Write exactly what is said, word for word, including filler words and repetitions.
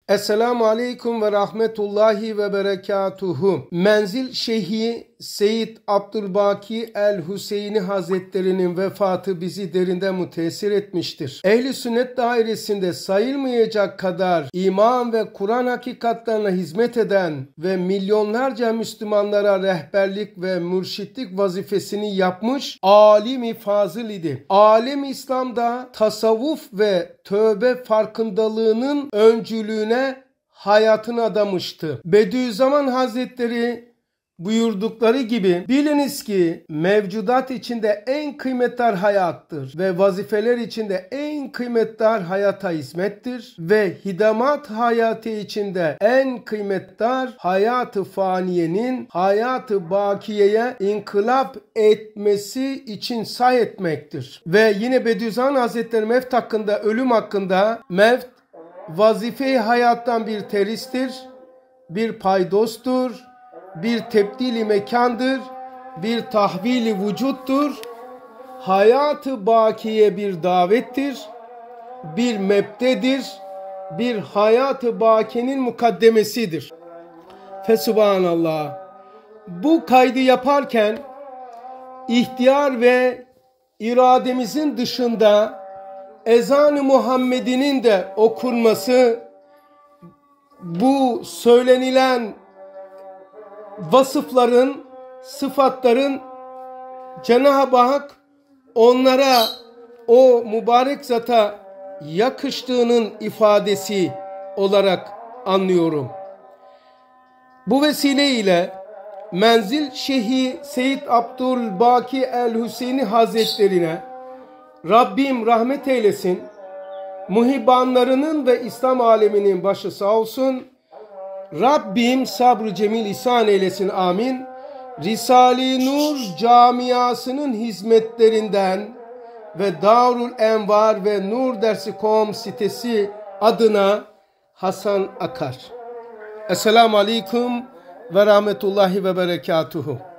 Esselamu Aleyküm ve Rahmetullahi ve Berekatuhu. Menzil Şeyhi Seyyid Abdülbaki el-Hüseyni Hazretlerinin vefatı bizi derinden müteessir etmiştir. Ehl-i Sünnet dairesinde sayılmayacak kadar iman ve Kur'an hakikatlerine hizmet eden ve milyonlarca Müslümanlara rehberlik ve mürşitlik vazifesini yapmış alim-i fazıl idi. Alem İslam'da tasavvuf ve tövbe farkındalığının öncülüğüne hayatını adamıştı. Bediüzzaman Hazretleri buyurdukları gibi biliniz ki mevcudat içinde en kıymetli hayattır ve vazifeler içinde en kıymetli hayata hizmettir ve hidamat hayatı içinde en kıymetli hayatı faniyenin hayatı bakiyeye inkılap etmesi için say etmektir. Ve yine Bediüzzaman Hazretleri mevt hakkında, ölüm hakkında mevt vazife-i hayattan bir teristir, bir paydostur, bir tebdili mekandır, bir tahvili vücuttur, hayatı bakiye bir davettir, bir mebdedir, bir hayatı bakiyenin mukaddemesidir. Fesubhanallah. Bu kaydı yaparken ihtiyar ve irademizin dışında ezan-ı Muhammed'inin de okunması, bu söylenilen vasıfların, sıfatların Cenab-ı Hak onlara, o mübarek zata yakıştığının ifadesi olarak anlıyorum. Bu vesileyle Menzil Şeyhi Seyyid Abdülbaki el-Hüseyni Hazretlerine Rabbim rahmet eylesin, muhibbanlarının ve İslam aleminin başı sağ olsun. Rabbim sabrı cemil ihsan eylesin, amin. Risale-i Nur camiasının hizmetlerinden ve Darul Envar ve Nur Dersi nokta com sitesi adına Hasan Akar. Esselamu Aleyküm ve Rahmetullahi ve Berekatuhu.